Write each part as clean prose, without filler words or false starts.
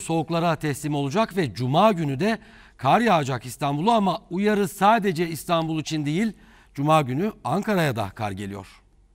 soğuklara teslim olacak ve Cuma günü de kar yağacak İstanbul'a, ama uyarı sadece İstanbul için değil, Cuma günü Ankara'ya da kar geliyor.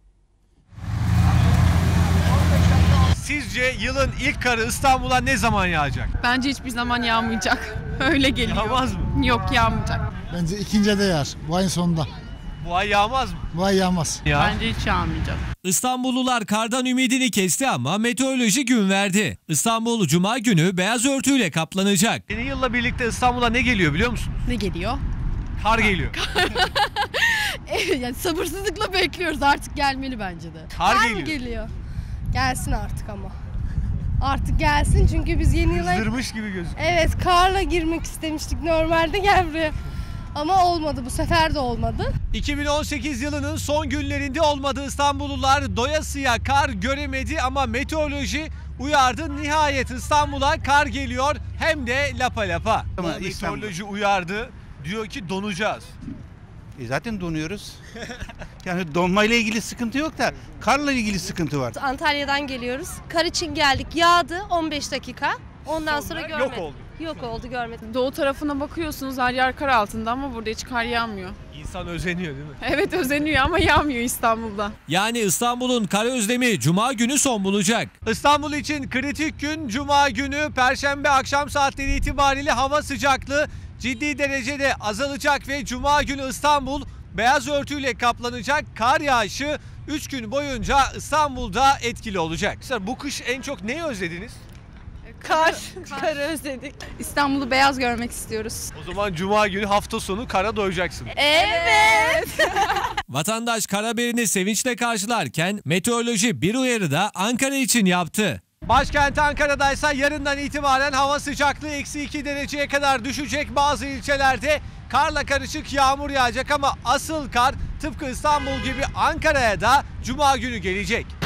Sizce yılın ilk karı İstanbul'a ne zaman yağacak? Bence hiçbir zaman yağmayacak. Öyle geliyor. Yağmaz mı? Yok, yağmayacak. Bence ikinci de yağar. Bu ayın sonunda. Bu ay yağmaz mı? Bu ay yağmaz. Bence hiç yağmayacak. İstanbullular kardan ümidini kesti ama meteoroloji gün verdi. İstanbul Cuma günü beyaz örtüyle kaplanacak. Yeni yılla birlikte İstanbul'a ne geliyor biliyor musunuz? Ne geliyor? Kar geliyor. Yani sabırsızlıkla bekliyoruz, artık gelmeli bence de. Kar mı geliyor. geliyor? Gelsin artık ama. Artık gelsin, çünkü biz yeni yıla... Kızdırmış gibi gözüküyor. Evet, karla girmek istemiştik normalde, gel buraya. Ama olmadı, bu sefer de olmadı. 2018 yılının son günlerinde olmadı, İstanbullular doyasıya kar göremedi ama meteoroloji uyardı. Nihayet İstanbul'a kar geliyor, hem de lapa lapa. Ama Meteoroloji uyardı, diyor ki donacağız. Zaten donuyoruz. Yani donmayla ilgili sıkıntı yok da karla ilgili sıkıntı var. Antalya'dan geliyoruz. Kar için geldik. Yağdı 15 dakika. Ondan sonra görmedim. yok oldu. Yok oldu, görmedim. Doğu tarafına bakıyorsunuz, her yer kar altında ama burada hiç kar yağmıyor. İnsan özeniyor değil mi? Evet, özeniyor ama yağmıyor İstanbul'da. Yani İstanbul'un kar özlemi Cuma günü son bulacak. İstanbul için kritik gün Cuma günü. Perşembe akşam saatleri itibariyle hava sıcaklığı ciddi derecede azalacak ve Cuma günü İstanbul beyaz örtüyle kaplanacak. Kar yağışı 3 gün boyunca İstanbul'da etkili olacak. Bu kış en çok neyi özlediniz? Karı özledik. İstanbul'u beyaz görmek istiyoruz. O zaman Cuma günü hafta sonu kara doyacaksın. Evet. Vatandaş kar haberini sevinçle karşılarken meteoroloji bir uyarı da Ankara için yaptı. Başkent Ankara'daysa yarından itibaren hava sıcaklığı -2 dereceye kadar düşecek. Bazı ilçelerde karla karışık yağmur yağacak ama asıl kar tıpkı İstanbul gibi Ankara'ya da Cuma günü gelecek.